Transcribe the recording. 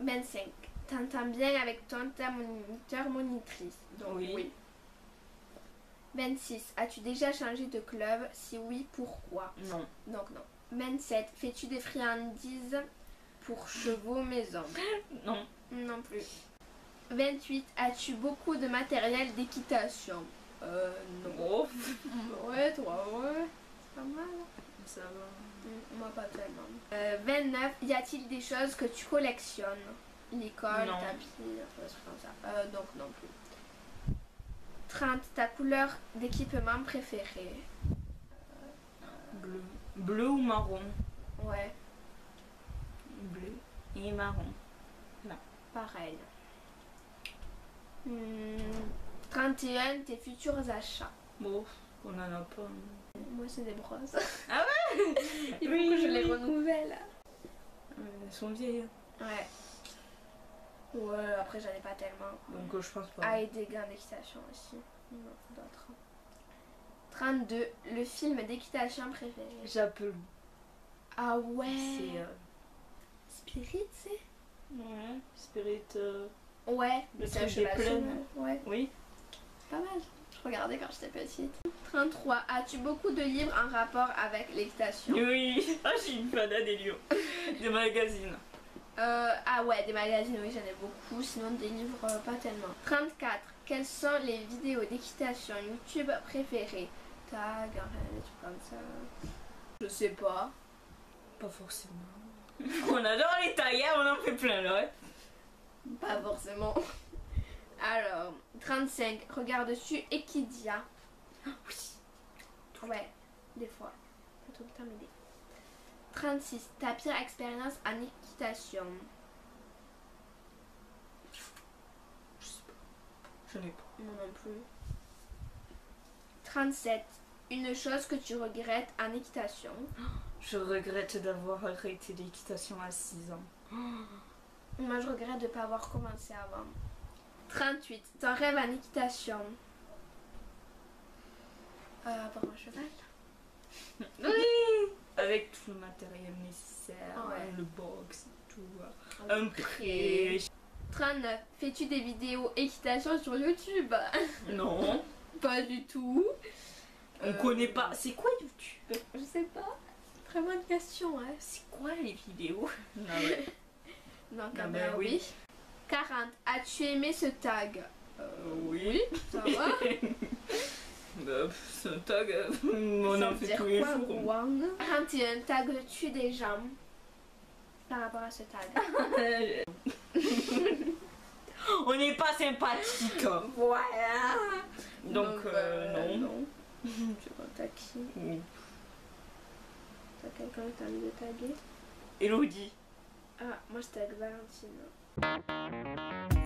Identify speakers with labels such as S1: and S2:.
S1: 25. T'entends bien avec ta moniteur monitrice. Donc oui. 26. As-tu déjà changé de club? Si oui, pourquoi?
S2: Non.
S1: Donc non. 27. Fais-tu des friandises pour chevaux maison?
S2: Non.
S1: Non plus. 28. As-tu beaucoup de matériel d'équitation? Non.
S2: Oh.
S1: Ouais, toi, ouais. C'est pas mal.
S2: Ça va.
S1: Moi, pas tellement. 29. Y a-t-il des choses que tu collectionnes? L'école,
S2: Non.
S1: tapis, des trucs comme ça. Donc non plus. 30. Ta couleur d'équipement préférée?
S2: Bleu. Bleu ou marron?
S1: Ouais,
S2: Bleu et marron. Non.
S1: pareil. 31. Tes futurs achats?
S2: Bon, on en a pas.
S1: Moi, c'est des brosses.
S2: Ah ouais?
S1: Il faut que je les renouvelle.
S2: Elles sont vieilles.
S1: Ouais. Ouais, après, j'en ai pas tellement.
S2: Donc je pense pas.
S1: Ah, et des gains d'équitation aussi. Non, d'autres. 32. Le film d'équitation préféré?
S2: J'appelle.
S1: Ah ouais.
S2: C'est
S1: Spirit, c'est?
S2: ouais, Spirit.
S1: Ouais,
S2: Le
S1: c'est un
S2: truc des
S1: cheval
S2: plaines.
S1: cheval. Ouais,
S2: Oui.
S1: pas mal. Je regardais quand j'étais petite. 33. As-tu beaucoup de livres en rapport avec l'équitation?
S2: Oui. Ah, je suis une fan des livres. Des magazines.
S1: Ah ouais, des magazines, oui, j'en ai beaucoup. Sinon, des livres, pas tellement. 34. Quelles sont les vidéos d'équitation YouTube préférées? Tag, enfin, des trucs comme ça. Je sais pas.
S2: Pas forcément. On adore les tailles, on en fait plein là.
S1: Pas forcément. Alors, 35. Regarde-tu Equidia?
S2: Oui.
S1: Ouais, des fois. Pas tout le temps, mais des fois. 36. Ta pire expérience en équitation?
S2: Je sais pas. Je n'ai pas.
S1: Moi non plus. 37. Une chose que tu regrettes en équitation?
S2: Je regrette d'avoir arrêté l'équitation à 6 ans.
S1: Moi, je regrette de ne pas avoir commencé avant. 38. Ton rêve en équitation? Avoir un cheval?
S2: Oui. Avec tout le matériel nécessaire,
S1: Ouais.
S2: le box, tout. Un prêt.
S1: 39. Fais-tu des vidéos équitation sur YouTube?
S2: Non.
S1: Pas du tout.
S2: On connaît pas. C'est quoi YouTube?
S1: Je sais pas. Très bonne question, hein.
S2: C'est quoi les vidéos? Ah ouais.
S1: Donc,
S2: Ah
S1: ben
S2: ben
S1: oui. 40. As-tu aimé ce tag?
S2: Oui.
S1: Ça va?
S2: C'est un tag. On en fait tous les jours.
S1: 41. Tagues-tu des gens par rapport à ce tag?
S2: On n'est pas sympathique.
S1: Voilà.
S2: Donc, non.
S1: Tu contactes qui? T'as quelqu'un que t'as envie de taguer?
S2: Elodie.
S1: Ah, moi je tag Valentine.